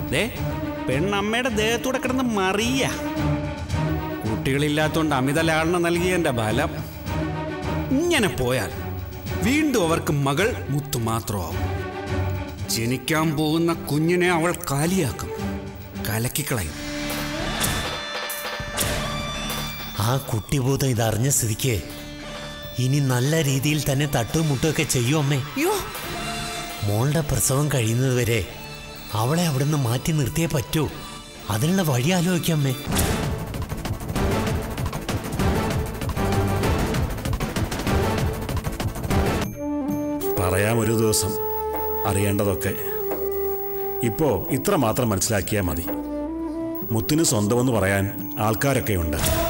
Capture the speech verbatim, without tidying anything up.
ദേ പെണ്ണമ്മയുടെ ദേഹത്തൂടെ കിടന്ന് മറിയ. കുട്ടികളില്ലാത്തോണ്ട് അമിത ലാളന നൽകിയതിൻ്റെ ബലം. ഇങ്ങനെ പോയാൽ വീണ്ടും അവർക്ക് മകൾ മുത്തു മാത്രമാവും. ജനിക്കാൻ പോകുന്ന കുഞ്ഞിനെ അവൾ കാലിയാക്കും, കലക്കിക്കളയും. ആ കുട്ടിബോധം ഇതറിഞ്ഞ സ്ഥിതിക്ക് ഇനി നല്ല രീതിയിൽ തന്നെ തട്ടും മുട്ടുമൊക്കെ ചെയ്യും അമ്മേ. മോളുടെ പ്രസവം കഴിയുന്നത് വരെ അവളെ അവിടുന്ന് മാറ്റി നിർത്തിയേ പറ്റൂ. അതിനുള്ള വഴി ആലോചിക്കാം അമ്മേ. പറയാം ഒരു ദിവസം അറിയേണ്ടതൊക്കെ. ഇപ്പോ ഇത്ര മാത്രം മനസ്സിലാക്കിയാൽ മതി. മുത്തിന് സ്വന്തമെന്ന് പറയാൻ ആൾക്കാരൊക്കെ ഉണ്ട്.